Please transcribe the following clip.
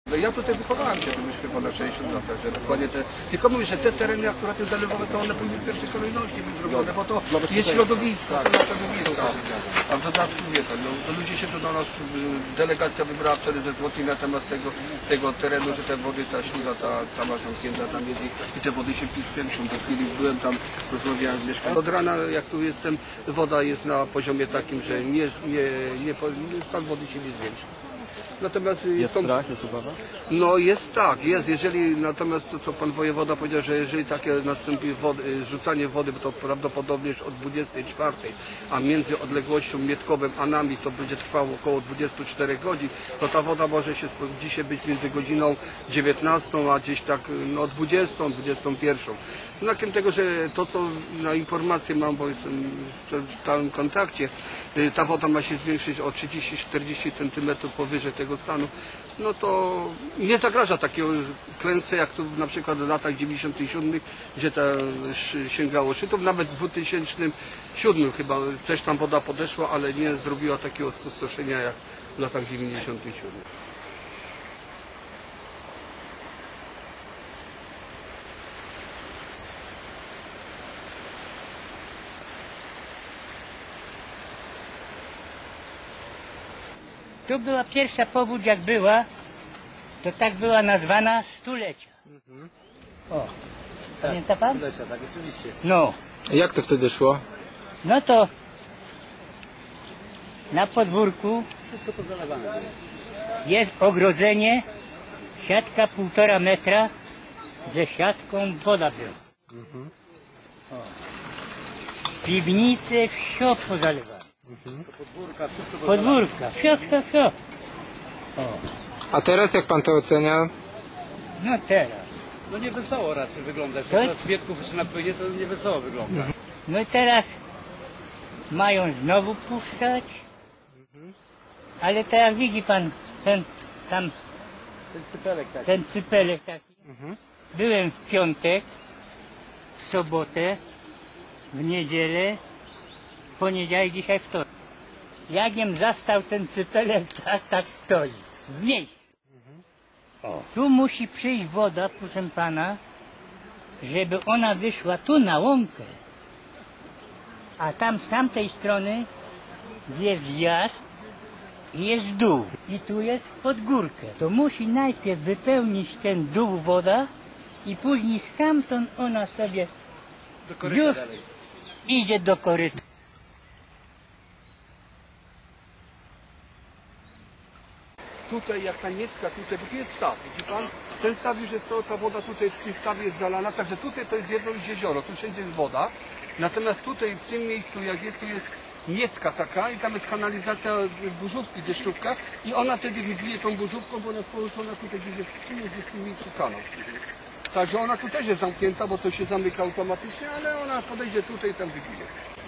No ja tutaj wychowałem się, to myśmy ponad 60 lat, także dokładnie te... Tylko mówię, że te tereny akurat te zalewowe, to one powinny w pierwszej kolejności być zrobione, bo to jest środowisko, to jest środowisko. A w dodatku wie pan, no, to ludzie się tu do nas, delegacja wybrała wtedy ze Złotej na temat tego terenu, że te wody, ta śliwa, ta ma zamknięta tam jest i te wody się piętrzą. Do chwili byłem tam, rozmawiałem z mieszkańcami. Od rana, jak tu jestem, woda jest na poziomie takim, że stan wody się nie zwiększa. Natomiast jest strach, jest obawa? No jest tak, jest. Jeżeli natomiast to, co pan wojewoda powiedział, że jeżeli takie nastąpi rzucanie wody, bo to prawdopodobnie już od 24, a między odległością Mietkowem a nami to będzie trwało około 24 godzin, to ta woda może się dzisiaj być między godziną 19, a gdzieś tak no 20, 21. Znakiem tego, że to co na informację mam, bo jestem w stałym kontakcie, ta woda ma się zwiększyć o 30-40 cm powyżej tego stanu, no to nie zagraża takiego klęsce jak tu na przykład w latach 97, gdzie to sięgało szczytów, nawet w 2007 chyba też tam woda podeszła, ale nie zrobiła takiego spustoszenia jak w latach 97. Tu była pierwsza powódź, jak była, to tak była nazwana stulecia. O, pamięta pan? Stulecia, tak, oczywiście. No, Jak to wtedy szło? no to na podwórku Wszystko pozalewane. jest ogrodzenie, siatka 1,5 metra, ze siatką woda była. O. Piwnice, wsio pozalewane. Podwórka, wszystko Podwórka, wsio. O, A teraz jak pan to ocenia? no teraz. No nie wesoło raczej wygląda. Jak To jest- teraz Wietków już napłynie, to nie wesoło wygląda. No i teraz mają znowu puszczać, ale tak jak widzi pan, ten cypelek taki. Byłem w piątek, w sobotę, w niedzielę, w poniedziałek, dzisiaj wtorek. Jagiem zastał ten cypelek, tak stoi, w miejscu. O. Tu musi przyjść woda, proszę pana, żeby ona wyszła tu na łąkę. A tam z tamtej strony jest zjazd i jest dół. I tu jest pod górkę. To musi najpierw wypełnić ten dół woda i później stamtąd ona sobie Do koryta już dalej. idzie do koryta. Tutaj jak ta Niecka, tutaj, bo tu jest staw, widzi pan? Ten staw już jest, ta woda tutaj w tym stawie jest zalana, także tutaj to jest jedno już jezioro, tu wszędzie jest woda. Natomiast tutaj w tym miejscu jak jest, tu jest Niecka taka i tam jest kanalizacja burzówki, deszczówka i ona wtedy wybije tą burzówką, bo ona jest połączona tutaj gdzieś w tym miejscu kanał. Także ona tu też jest zamknięta, bo to się zamyka automatycznie, ale ona podejdzie tutaj i tam wybije.